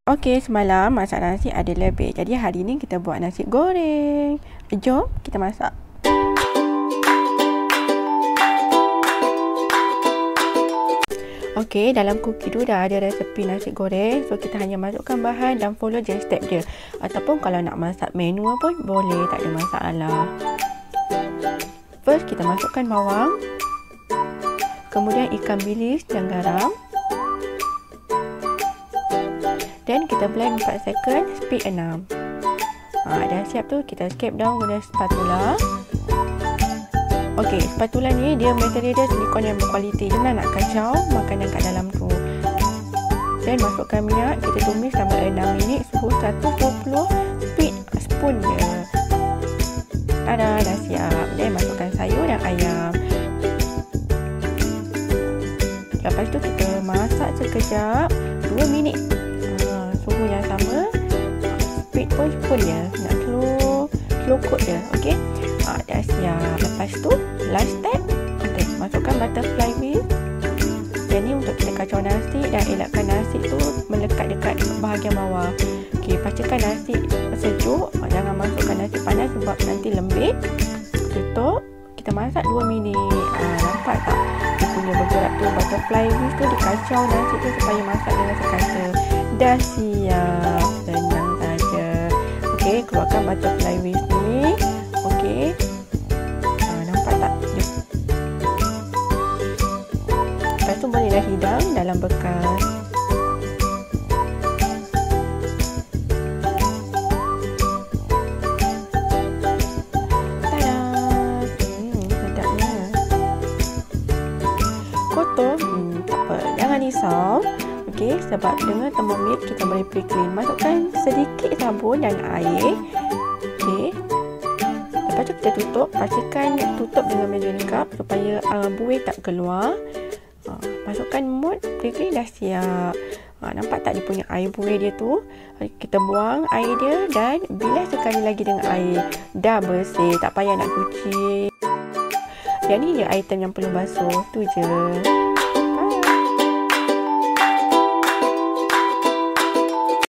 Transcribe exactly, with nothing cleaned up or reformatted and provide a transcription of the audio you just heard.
Okey, semalam masak nasi ada lebih. Jadi hari ni kita buat nasi goreng. Jom kita masak. Okey, dalam cookie tu dah ada resepi nasi goreng. So kita hanya masukkan bahan dan follow je step dia. Ataupun kalau nak masak menu pun boleh, tak ada masalah. First kita masukkan bawang. Kemudian ikan bilis dan garam. Dan kita blend empat second, speed enam. Ha, dah siap tu, kita scrape down guna spatula. Okey, spatula ni dia material dia silikon yang berkualiti. Jangan nak kacau makanan kat dalam tu. Dan masukkan minyak, kita tumis selama enam minit, suhu seratus dua puluh, speed spoon je. Tada, dah siap. Dan masukkan sayur dan ayam. Lepas tu kita masak sekejap, dua minit. Suhu yang sama, speed pun spoon je, nak slow slow cook je. Okey, ha, dah siap. Lepas tu last step, okay, masukkan butterfly wheel. Yang ni untuk kita kacau nasi dan elakkan nasi tu melekat dekat bahagian bawah. Okey, pastikan nasi sejuk, jangan masukkan nasi panas sebab nanti lembik. Tutup, kita masak dua minit. Ha, nampak tak dia punya bergerak tu, butterfly wheel tu dikacau nasi tu supaya masak dengan sekata. Dah siap, senang saja. Okey, keluarkan butterfly wings ni. Okey, ha, nampak tak? Lepas tu bolehlah hidang dalam bekas. Tada! Hmm, sedapnya. Kotor? Hmm, tak apa, jangan risau. Okey, sebab dengan Thermomix kita boleh pre-clean. Masukkan sedikit sabun dan air. Okey. Lepas tu kita tutup. Pastikan tutup dengan measuring cup supaya uh, buih tak keluar. Uh, masukkan mood, pre-clean dah siap. Uh, nampak tak dia punya air buih dia tu? Uh, kita buang air dia dan bilas sekali lagi dengan air. Dah bersih, tak payah nak cuci. Yang ni je item yang perlu basuh. Tu je.